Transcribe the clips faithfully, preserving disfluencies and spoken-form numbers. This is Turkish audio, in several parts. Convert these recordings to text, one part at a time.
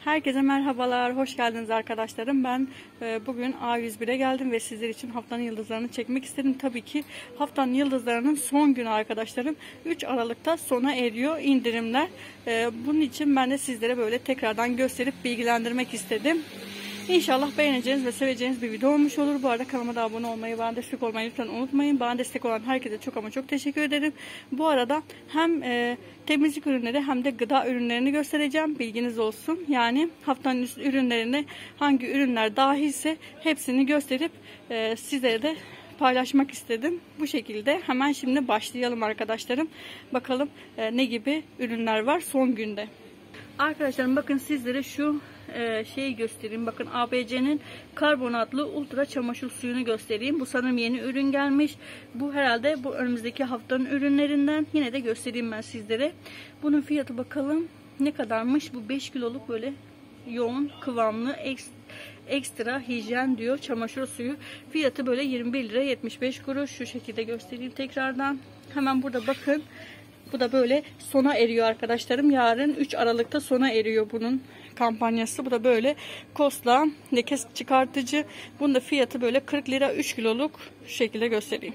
Herkese merhabalar, hoş geldiniz arkadaşlarım. Ben e, bugün A yüz bire geldim ve sizler için haftanın yıldızlarını çekmek istedim. Tabii ki haftanın yıldızlarının son günü arkadaşlarım. üç Aralık'ta sona eriyor indirimler. E, bunun için ben de sizlere böyle tekrardan gösterip bilgilendirmek istedim. İnşallah beğeneceğiniz ve seveceğiniz bir video olmuş olur. Bu arada kanalıma da abone olmayı, bana destek olmayı lütfen unutmayın. Bana destek olan herkese çok ama çok teşekkür ederim. Bu arada hem e, temizlik ürünleri hem de gıda ürünlerini göstereceğim. Bilginiz olsun. Yani haftanın ürünlerine hangi ürünler dahilse hepsini gösterip e, sizlere de paylaşmak istedim. Bu şekilde hemen şimdi başlayalım arkadaşlarım. Bakalım e, ne gibi ürünler var son günde. Arkadaşlarım bakın sizlere şu e, şeyi göstereyim. Bakın A B C'nin karbonatlı ultra çamaşır suyunu göstereyim. Bu sanırım yeni ürün gelmiş. Bu herhalde bu önümüzdeki haftanın ürünlerinden. Yine de göstereyim ben sizlere. Bunun fiyatı bakalım ne kadarmış. Bu beş kiloluk böyle yoğun kıvamlı ekstra, ekstra hijyen diyor çamaşır suyu. Fiyatı böyle yirmi bir lira yetmiş beş kuruş. Şu şekilde göstereyim tekrardan. Hemen burada bakın. Bu da böyle sona eriyor arkadaşlarım. Yarın üç Aralık'ta sona eriyor bunun kampanyası. Bu da böyle Kosla leke çıkartıcı. Bunun da fiyatı böyle kırk lira üç kiloluk. Şu şekilde göstereyim.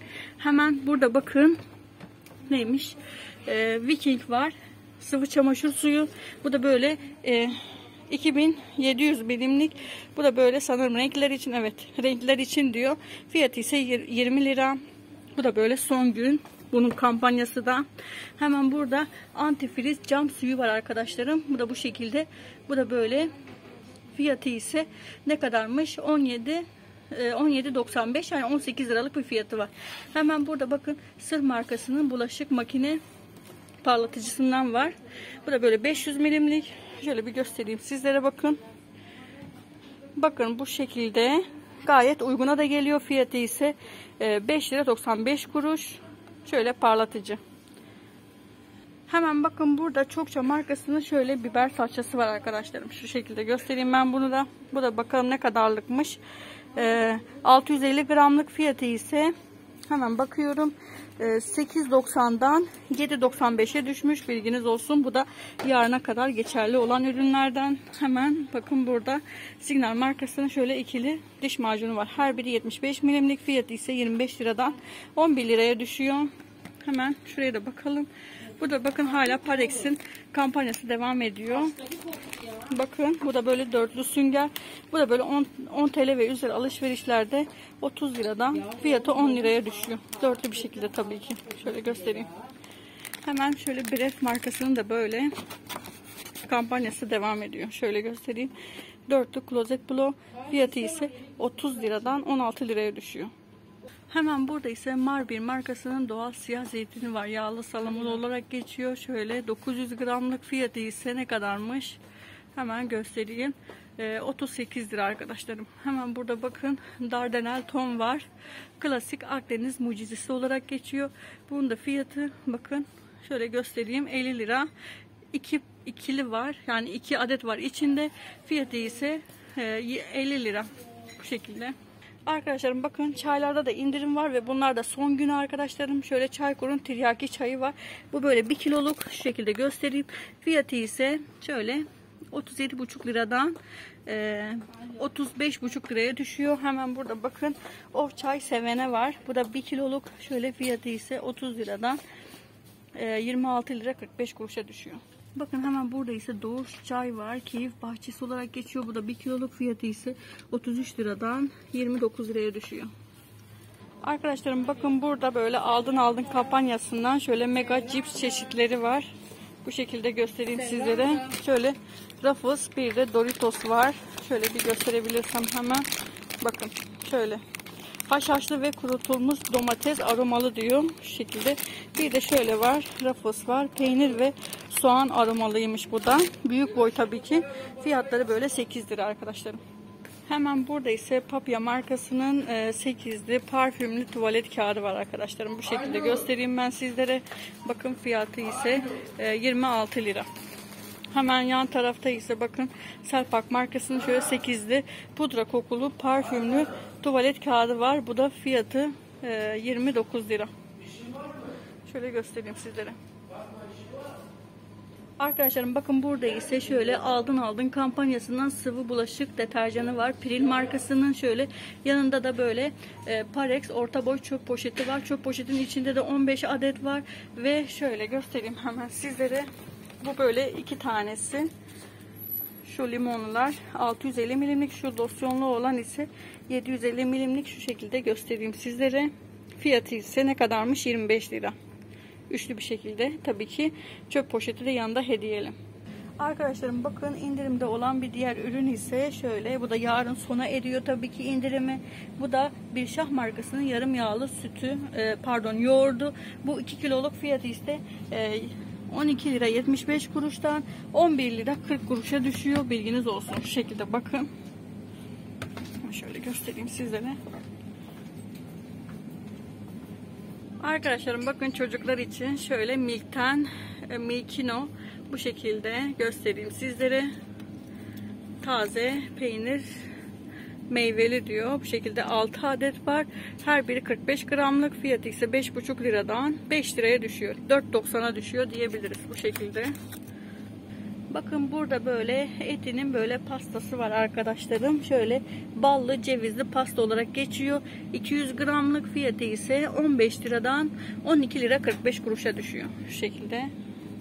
Hemen burada bakın neymiş? Ee, Viking var. Sıvı çamaşır suyu. Bu da böyle e, iki bin yedi yüz milimlik. Bu da böyle sanırım renkler için. Evet, renkler için diyor. Fiyatı ise yirmi lira. Bu da böyle son gün. Bunun kampanyası da. Hemen burada antifriz cam suyu var arkadaşlarım. Bu da bu şekilde. Bu da böyle. Fiyatı ise ne kadarmış? on yedi on yedi doksan beş, yani on sekiz liralık bir fiyatı var. Hemen burada bakın Sır markasının bulaşık makine parlatıcısından var. Bu da böyle beş yüz milimlik. Şöyle bir göstereyim sizlere bakın. Bakın bu şekilde. Gayet uyguna da geliyor. Fiyatı ise beş lira doksan beş kuruş. Şöyle parlatıcı. Hemen bakın burada çokça markasının şöyle biber salçası var arkadaşlarım. Şu şekilde göstereyim ben bunu da. Bu da bakalım ne kadarlıkmış. Ee, altı yüz elli gramlık fiyatı ise hemen bakıyorum. Ee, sekiz doksandan yedi doksan beşe düşmüş. Bilginiz olsun. Bu da yarına kadar geçerli olan ürünlerden. Hemen bakın burada Signal markasının şöyle ikili diş macunu var. Her biri yetmiş beş milimlik. Fiyatı ise yirmi beş liradan on bir liraya düşüyor. Hemen şuraya da bakalım. Bu da bakın hala Parex'in kampanyası devam ediyor. Bakın bu da böyle dörtlü sünger. Bu da böyle on, on TL ve üzeri alışverişlerde otuz liradan fiyatı on liraya düşüyor. Dörtlü bir şekilde tabii ki. Şöyle göstereyim. Hemen şöyle Bref markasının da böyle kampanyası devam ediyor. Şöyle göstereyim. Dörtlü Closet Blow fiyatı ise otuz liradan on altı liraya düşüyor. Hemen burada ise Marbir markasının doğal siyah zeytini var. Yağlı salamur olarak geçiyor. Şöyle dokuz yüz gramlık fiyatı ise ne kadarmış? Hemen göstereyim. E, otuz sekiz lira arkadaşlarım. Hemen burada bakın Dardanel ton var. Klasik Akdeniz mucizesi olarak geçiyor. Bunun da fiyatı bakın şöyle göstereyim elli lira. İki, ikili var. Yani iki adet var içinde. Fiyatı ise e, elli lira. Bu şekilde. Arkadaşlarım bakın çaylarda da indirim var ve bunlar da son günü arkadaşlarım. Şöyle Çaykur'un tiryaki çayı var. Bu böyle bir kiloluk, şu şekilde göstereyim. Fiyatı ise şöyle otuz yedi buçuk liradan e, otuz beş buçuk liraya düşüyor. Hemen burada bakın o çay sevene var. Bu da bir kiloluk, şöyle fiyatı ise otuz liradan e, yirmi altı lira kırk beş kuruşa düşüyor. Bakın hemen burada ise Doğuş çay var. Keyif bahçesi olarak geçiyor. Bu da bir kiloluk, fiyatı ise otuz üç liradan yirmi dokuz liraya düşüyor. Arkadaşlarım bakın burada böyle aldın aldın kampanyasından şöyle mega cips çeşitleri var. Bu şekilde göstereyim sizlere. Şöyle Ruffles, bir de Doritos var. Şöyle bir gösterebilirsem hemen. Bakın şöyle. Haşhaşlı ve kurutulmuş domates aromalı diyor. Şu şekilde. Bir de şöyle var. Ruffles var. Peynir ve soğan aromalıymış bu da. Büyük boy tabii ki. Fiyatları böyle sekiz lira arkadaşlarım. Hemen burada ise Papya markasının sekizli parfümlü tuvalet kağıdı var arkadaşlarım. Bu şekilde göstereyim ben sizlere. Bakın fiyatı ise yirmi altı lira. Hemen yan tarafta ise bakın Selpak markasının şöyle sekizli pudra kokulu parfümlü tuvalet kağıdı var. Bu da fiyatı yirmi dokuz lira. Şöyle göstereyim sizlere. Arkadaşlarım bakın burada ise şöyle aldın aldın kampanyasından sıvı bulaşık deterjanı var. Pril markasının şöyle yanında da böyle e, Parex orta boy çöp poşeti var. Çöp poşetin içinde de on beş adet var. Ve şöyle göstereyim hemen sizlere. Bu böyle iki tanesi. Şu limonlular altı yüz elli milimlik, şu losyonlu olan ise yedi yüz elli milimlik, şu şekilde göstereyim sizlere. Fiyatı ise ne kadarmış? yirmi beş lira. Üçlü bir şekilde, tabii ki çöp poşeti de yanında hediyeli. Arkadaşlarım bakın indirimde olan bir diğer ürün ise şöyle, bu da yarın sona eriyor tabii ki indirimi. Bu da Birşah markasının yarım yağlı sütü e, pardon yoğurdu. Bu iki kiloluk fiyatı ise e, on iki lira yetmiş beş kuruştan on bir lira kırk kuruşa düşüyor, bilginiz olsun. Şu şekilde bakın, şöyle göstereyim sizlere. Arkadaşlarım bakın çocuklar için şöyle Milk'ten e, Milkino bu şekilde göstereyim sizlere. Taze peynir meyveli diyor. Bu şekilde altı adet var. Her biri kırk beş gramlık. Fiyatı ise beş buçuk liradan beş liraya düşüyor. dört doksana düşüyor diyebiliriz bu şekilde. Bakın burada böyle etinin böyle pastası var arkadaşlarım. Şöyle ballı cevizli pasta olarak geçiyor. iki yüz gramlık fiyatı ise on beş liradan on iki lira kırk beş kuruşa düşüyor. Şu şekilde.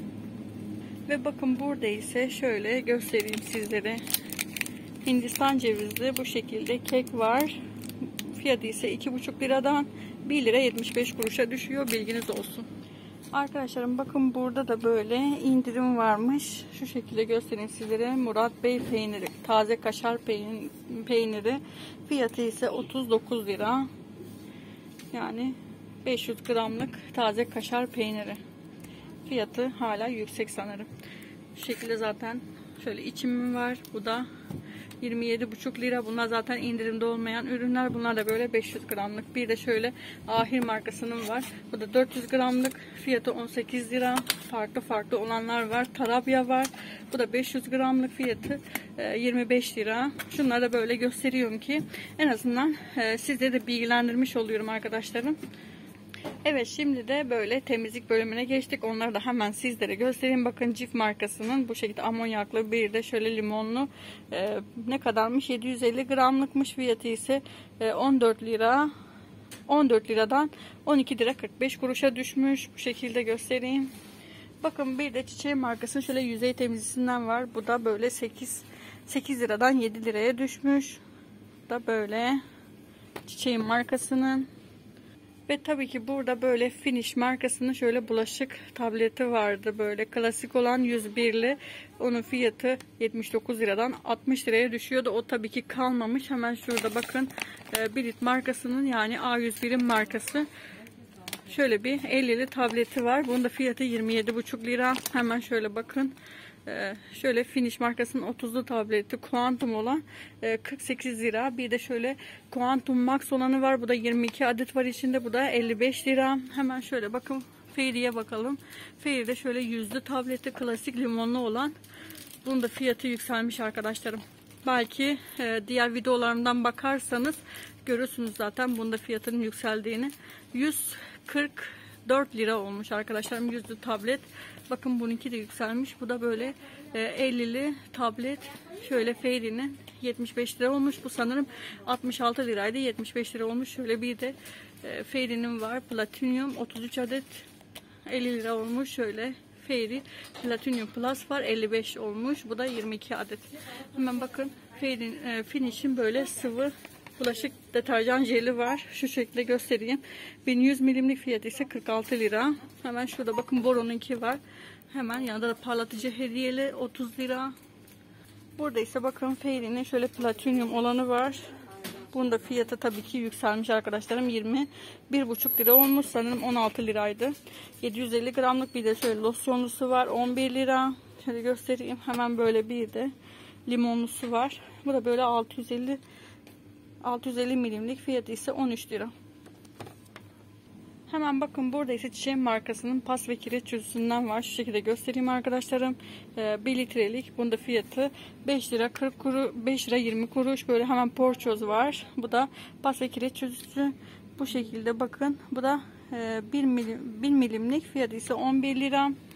Ve bakın burada ise şöyle göstereyim sizlere. Hindistan cevizli bu şekilde kek var. Fiyatı ise iki buçuk liradan bir lira yetmiş beş kuruşa düşüyor. Bilginiz olsun. Arkadaşlarım bakın burada da böyle indirim varmış. Şu şekilde göstereyim sizlere. Murat Bey peyniri, taze kaşar peyniri. Fiyatı ise otuz dokuz lira. Yani beş yüz gramlık taze kaşar peyniri. Fiyatı hala yüksek sanırım. Şu şekilde zaten şöyle içimi var. Bu da yirmi yedi buçuk lira. Bunlar zaten indirimde olmayan ürünler. Bunlar da böyle beş yüz gramlık. Bir de şöyle Ahir markasının var. Bu da dört yüz gramlık. Fiyatı on sekiz lira. Farklı farklı olanlar var. Tarabya var. Bu da beş yüz gramlık, fiyatı yirmi beş lira. Şunları da böyle gösteriyorum ki en azından sizleri de bilgilendirmiş oluyorum arkadaşlarım. Evet, şimdi de böyle temizlik bölümüne geçtik. Onları da hemen sizlere göstereyim. Bakın Cif markasının bu şekilde amonyaklı, bir de şöyle limonlu e, ne kadarmış? yedi yüz elli gramlıkmış. Fiyatı ise e, on dört lira. on dört liradan on iki lira kırk beş kuruşa düşmüş. Bu şekilde göstereyim. Bakın bir de Çiçeği markasının şöyle yüzey temizlisinden var. Bu da böyle sekiz liradan yedi liraya düşmüş. Bu da böyle Çiçeği markasının. Ve tabii ki burada böyle Finish markasının şöyle bulaşık tableti vardı. Böyle klasik olan yüz birli. Onun fiyatı yetmiş dokuz liradan altmış liraya düşüyordu. O tabii ki kalmamış. Hemen şurada bakın. Bilit markasının, yani A yüz birin markası. Şöyle bir ellili tableti var. Bunun da fiyatı yirmi yedi buçuk lira. Hemen şöyle bakın. Ee, şöyle Finish markasının otuzlu tableti Quantum olan e, kırk sekiz lira. Bir de şöyle Quantum Max olanı var. Bu da yirmi iki adet var içinde. Bu da elli beş lira. Hemen şöyle bakın Fairy'ye bakalım. Fairy'de şöyle yüzlü tableti klasik limonlu olan. Bunun da fiyatı yükselmiş arkadaşlarım. Belki e, diğer videolarımdan bakarsanız görürsünüz zaten bunda fiyatının yükseldiğini. yüz kırk dört lira olmuş arkadaşlarım yüzlü tablet. Bakın bununki de yükselmiş. Bu da böyle e, ellili tablet. Şöyle Fairy'nin yetmiş beş lira olmuş. Bu sanırım altmış altı liraydı. yetmiş beş lira olmuş. Şöyle bir de e, Fairy'nin var. Platinum otuz üç adet elli lira olmuş. Şöyle Fairy Platinum Plus var. elli beş olmuş. Bu da yirmi iki adet. Hemen bakın Fairy e, Finish'in böyle sıvı bulaşık deterjan jeli var. Şu şekilde göstereyim. bin yüz milimlik fiyatı ise kırk altı lira. Hemen şurada bakın Boron'unki var. Hemen yanında da parlatıcı hediyeli otuz lira. Burada ise bakın Fairy'nin şöyle platinum olanı var. Bunun da fiyatı tabii ki yükselmiş arkadaşlarım. yirmi bir buçuk lira olmuş. Sanırım on altı liraydı. yedi yüz elli gramlık bir de şöyle losyonlusu var. on bir lira. Şöyle göstereyim. Hemen böyle bir de limonlusu var. Bu da böyle altı yüz elli altı yüz elli milimlik, fiyatı ise on üç lira. Hemen bakın burada ise Çiçeği markasının pas ve kireç çözücüsünden var. Şu şekilde göstereyim arkadaşlarım. Ee, bir litrelik. Bunun da fiyatı beş lira kırk kuruş, beş lira yirmi kuruş. Böyle hemen porçoz var. Bu da pas ve kireç çözücüsü. Bu şekilde bakın. Bu da e, bir milim, bir milimlik, fiyatı ise on bir lira.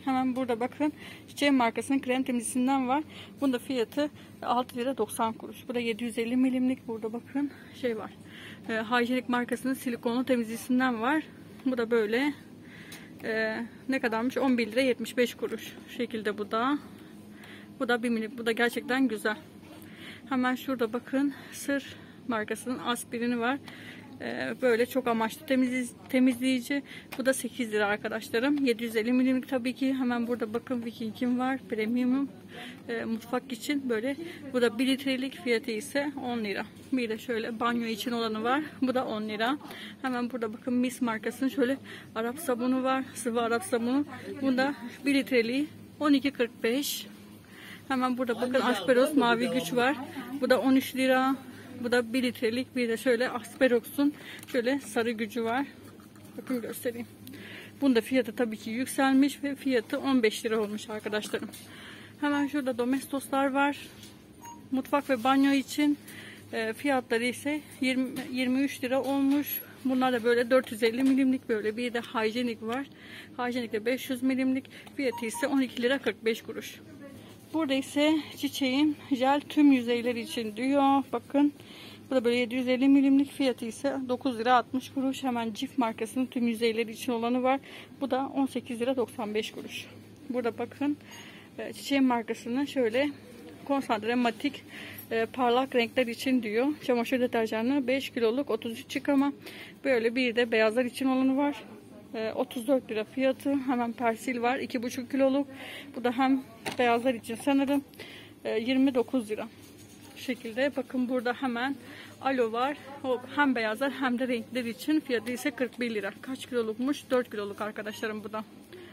Hemen burada bakın Çiçeğin markasının krem temizlisinden var. Bunda fiyatı altı lira doksan kuruş. Bu da yedi yüz elli milimlik. Burada bakın şey var. E, Hijyenik markasının silikonlu temizlisinden var. Bu da böyle e, ne kadarmış? on bir lira yetmiş beş kuruş. Şu şekilde bu da. Bu da bir minik. Bu da gerçekten güzel. Hemen şurada bakın Sır markasının aspirini var. Böyle çok amaçlı temizleyici. Bu da sekiz lira arkadaşlarım. yedi yüz elli milimlik tabii ki. Hemen burada bakın Viking'im var. Premium e, mutfak için böyle. Bu da bir litrelik, fiyatı ise on lira. Bir de şöyle banyo için olanı var. Bu da on lira. Hemen burada bakın Mis markasının şöyle Arap sabunu var. Sıvı Arap sabunu. Bu da bir litreliği on iki kırk beş. Hemen burada bakın Asperos mavi güç var. Bu da on üç lira. Bu da bir litrelik. Bir de şöyle Asperox'un şöyle sarı gücü var. Bakın göstereyim. Bunda da fiyatı tabii ki yükselmiş ve fiyatı on beş lira olmuş arkadaşlarım. Hemen şurada Domestos'lar var. Mutfak ve banyo için e, fiyatları ise yirmi, yirmi üç lira olmuş. Bunlar da böyle dört yüz elli milimlik, böyle bir de Hijyenik var. Hijyenik de beş yüz milimlik. Fiyatı ise on iki lira kırk beş kuruş. Burada ise Çiçeğin jel tüm yüzeyler için diyor. Bakın bu da böyle yedi yüz elli milimlik, fiyatı ise dokuz lira altmış kuruş. Hemen Cif markasının tüm yüzeyler için olanı var. Bu da on sekiz lira doksan beş kuruş. Burada bakın Çiçeğin markasının şöyle konsantre matik e, parlak renkler için diyor. Çamaşır deterjanı beş kiloluk otuz üç çıkama. Böyle bir de beyazlar için olanı var. otuz dört lira fiyatı. Hemen Persil var iki buçuk kiloluk. Bu da hem beyazlar için sanırım yirmi dokuz lira. Bu şekilde bakın burada hemen Alo var. O hem beyazlar hem de renkler için, fiyatı ise kırk bir lira. Kaç kilolukmuş? dört kiloluk arkadaşlarım bu da.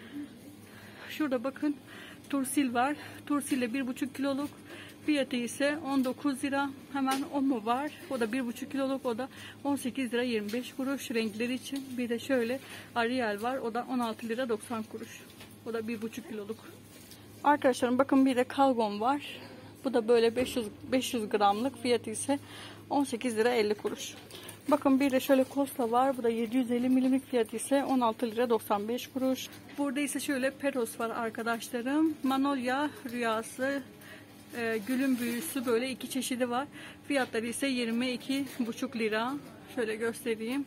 Şurada bakın Tursil var. Tursil de bir buçuk kiloluk. Fiyatı ise on dokuz lira. Hemen Omo var. O da bir buçuk kiloluk. O da on sekiz lira yirmi beş kuruş renkleri için. Bir de şöyle Ariel var. O da on altı lira doksan kuruş. O da bir buçuk kiloluk. Arkadaşlarım bakın bir de Calgon var. Bu da böyle beş yüz beş yüz gramlık. Fiyatı ise on sekiz lira elli kuruş. Bakın bir de şöyle Costa var. Bu da yedi yüz elli milimlik, fiyatı ise on altı lira doksan beş kuruş. Burada ise şöyle Peros var arkadaşlarım. Manolya Rüyası, e, Gülün Büyüsü, böyle iki çeşidi var. Fiyatları ise yirmi iki buçuk lira. Şöyle göstereyim.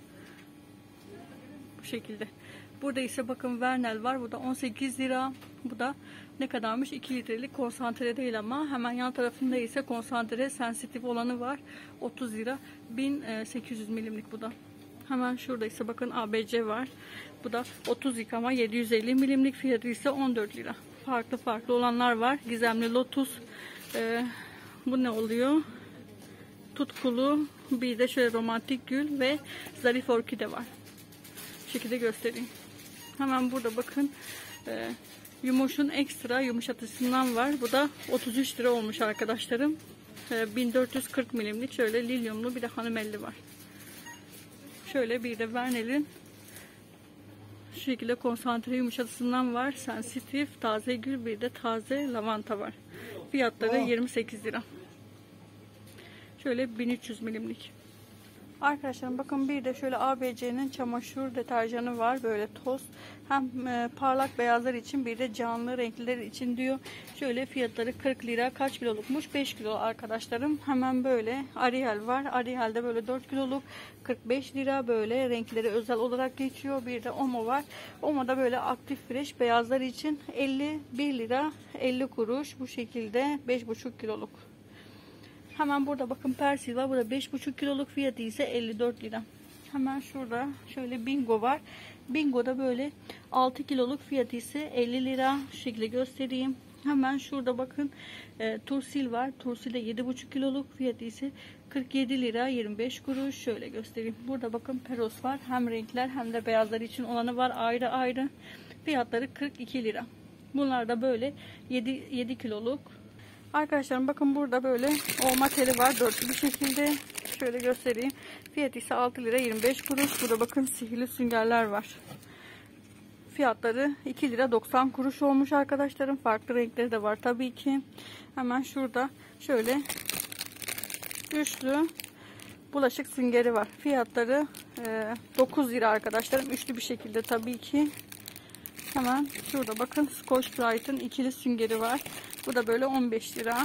Bu şekilde. Burada ise bakın Vernel var. Bu da on sekiz lira. Bu da ne kadarmış? iki litrelik, konsantre değil ama. Hemen yan tarafında ise konsantre sensitif olanı var. otuz lira. bin sekiz yüz milimlik bu da. Hemen şurada ise bakın A B C var. Bu da otuz yıkama yedi yüz elli milimlik, fiyatı ise on dört lira. Farklı farklı olanlar var. Gizemli Lotus. Ee, bu ne oluyor? Tutkulu. Bir de şöyle Romantik Gül ve Zarif Orkide var. Bu şekilde göstereyim. Hemen burada bakın e, Yumuş'un ekstra yumuşatıcısından var. Bu da otuz üç lira olmuş arkadaşlarım. E, bin dört yüz kırk milimlik şöyle lilyumlu, bir de hanımelli var. Şöyle bir de Vernel'in şu şekilde konsantre yumuşatıcısından var. Sensitif, taze gül, bir de taze lavanta var. Fiyatları yirmi sekiz lira. Şöyle bin üç yüz milimlik. Arkadaşlar bakın bir de şöyle A B C'nin çamaşır deterjanı var. Böyle toz. Hem e, parlak beyazlar için, bir de canlı renkliler için diyor. Şöyle fiyatları kırk lira. Kaç kilolukmuş? beş kilo arkadaşlarım. Hemen böyle Ariel var. Ariel'de böyle dört kiloluk kırk beş lira, böyle renkleri özel olarak geçiyor. Bir de Omo var. Omo'da böyle aktif fresh beyazlar için elli bir lira elli kuruş. Bu şekilde beş buçuk kiloluk. Hemen burada bakın Persil var. Burada beş buçuk kiloluk, fiyatı ise elli dört lira. Hemen şurada şöyle Bingo var. Bingo'da böyle altı kiloluk, fiyatı ise elli lira. Şu şekilde göstereyim. Hemen şurada bakın e, Tursil var. Tursil de yedi buçuk kiloluk, fiyatı ise kırk yedi lira yirmi beş kuruş. Şöyle göstereyim. Burada bakın Peros var. Hem renkler hem de beyazlar için olanı var. Ayrı ayrı. Fiyatları kırk iki lira. Bunlar da böyle yedi, yedi kiloluk. Arkadaşlarım bakın burada böyle olma teli var, dörtlü bir şekilde. Şöyle göstereyim. Fiyatı ise altı lira yirmi beş kuruş. Burada bakın sihirli süngerler var. Fiyatları iki lira doksan kuruş olmuş arkadaşlarım. Farklı renkleri de var tabii ki. Hemen şurada şöyle üçlü bulaşık süngeri var. Fiyatları e, dokuz lira arkadaşlarım. Üçlü bir şekilde tabii ki. Hemen şurada bakın Scotch Brite'ın ikili süngeri var. Bu da böyle on beş lira.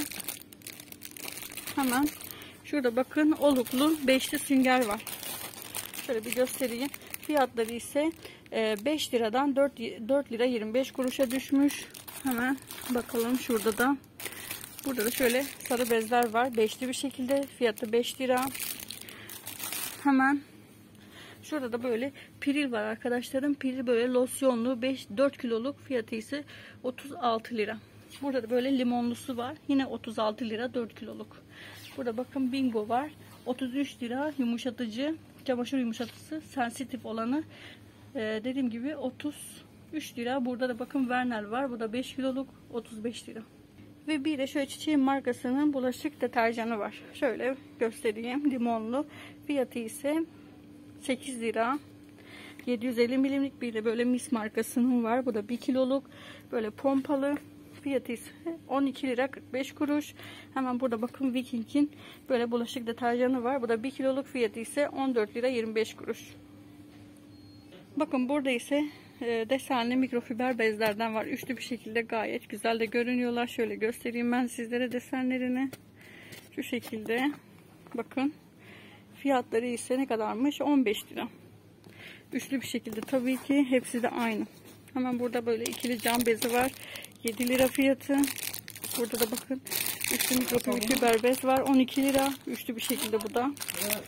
Hemen şurada bakın oluklu beşli sünger var. Şöyle bir göstereyim. Fiyatları ise beş liradan dört lira yirmi beş kuruşa düşmüş. Hemen bakalım şurada da. Burada da şöyle sarı bezler var. Beşli bir şekilde. Fiyatı beş lira. Hemen şurada da böyle piril var arkadaşlarım. Piril böyle losyonlu beş dört kiloluk, fiyatı ise otuz altı lira. Burada da böyle limonlusu var. Yine otuz altı lira dört kiloluk. Burada bakın Bingo var. otuz üç lira yumuşatıcı. Çamaşır yumuşatıcısı sensitif olanı. Ee, dediğim gibi otuz üç lira. Burada da bakın Vernel var. Bu da beş kiloluk otuz beş lira. Ve bir de şöyle Çiçeğin markasının bulaşık deterjanı var. Şöyle göstereyim. Limonlu. Fiyatı ise sekiz lira. yedi yüz elli milimlik bir de böyle Mis markasının var. Bu da bir kiloluk. Böyle pompalı. Fiyatı ise on iki lira kırk beş kuruş. Hemen burada bakın Viking'in böyle bulaşık deterjanı var. Bu da bir kiloluk, fiyatı ise on dört lira yirmi beş kuruş. Bakın burada ise e, desenli mikrofiber bezlerden var. Üçlü bir şekilde gayet güzel de görünüyorlar. Şöyle göstereyim ben sizlere desenlerini. Şu şekilde. Bakın. Fiyatları ise ne kadarmış? on beş lira. Üçlü bir şekilde tabii ki. Hepsi de aynı. Hemen burada böyle ikili cam bezi var. yedi lira fiyatı. Burada da bakın üçlü mikrofiber bez var. on iki lira. Üçlü bir şekilde bu da.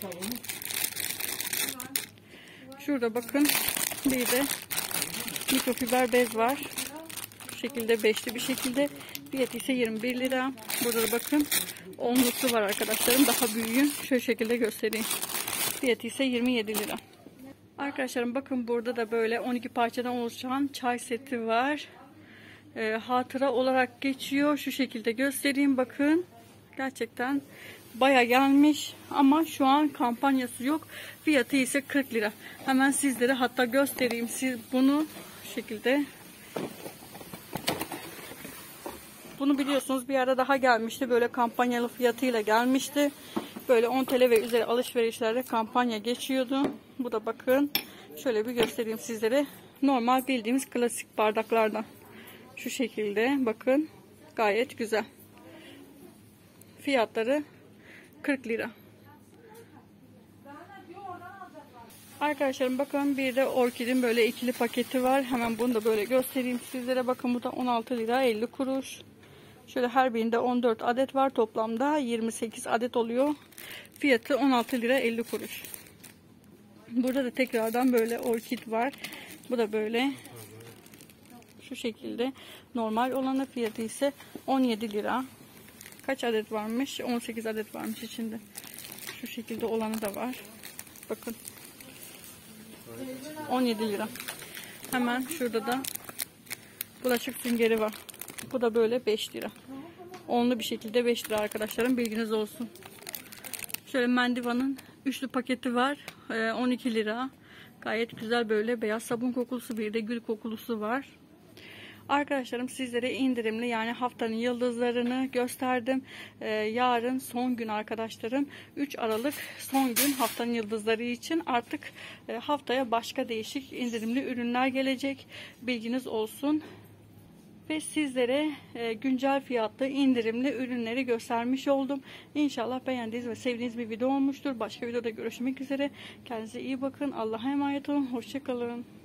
Şurada bakın bir de mikrofiber bez var. Bu şekilde beşli bir şekilde. Fiyatı ise yirmi bir lira. Burada da bakın onlusu var arkadaşlarım. Daha büyüğü. Şöyle şekilde göstereyim. Fiyatı ise yirmi yedi lira. Arkadaşlarım bakın burada da böyle on iki parçadan oluşan çay seti var. E, hatıra olarak geçiyor. Şu şekilde göstereyim. Bakın. Gerçekten baya gelmiş. Ama şu an kampanyası yok. Fiyatı ise kırk lira. Hemen sizlere hatta göstereyim. Siz bunu şu şekilde. Bunu biliyorsunuz bir ara daha gelmişti. Böyle kampanyalı fiyatıyla gelmişti. Böyle on TL ve üzeri alışverişlerde kampanya geçiyordu. Bu da bakın. Şöyle bir göstereyim sizlere. Normal bildiğimiz klasik bardaklardan. Şu şekilde bakın. Gayet güzel. Fiyatları kırk lira. Arkadaşlarım bakın bir de Orkid'in böyle ikili paketi var. Hemen bunu da böyle göstereyim sizlere. Bakın bu da on altı lira elli kuruş. Şöyle her birinde on dört adet var. Toplamda yirmi sekiz adet oluyor. Fiyatı on altı lira elli kuruş. Burada da tekrardan böyle Orkid var. Bu da böyle şu şekilde normal olanı, fiyatı ise on yedi lira. Kaç adet varmış? on sekiz adet varmış içinde. Şu şekilde olanı da var. Bakın. on yedi lira. Hemen şurada da bulaşık süngeri var. Bu da böyle beş lira. Onlu bir şekilde beş lira arkadaşlarım. Bilginiz olsun. Şöyle Mendiva'nın üçlü paketi var. on iki lira. Gayet güzel böyle beyaz sabun kokulusu, bir de gül kokulusu var. Arkadaşlarım sizlere indirimli yani haftanın yıldızlarını gösterdim. Ee, yarın son gün arkadaşlarım. üç Aralık son gün haftanın yıldızları için. Artık e, haftaya başka değişik indirimli ürünler gelecek. Bilginiz olsun. Ve sizlere e, güncel fiyatlı indirimli ürünleri göstermiş oldum. İnşallah beğendiğiniz ve sevdiğiniz bir video olmuştur. Başka videoda görüşmek üzere. Kendinize iyi bakın. Allah'a emanet olun. Hoşça kalın.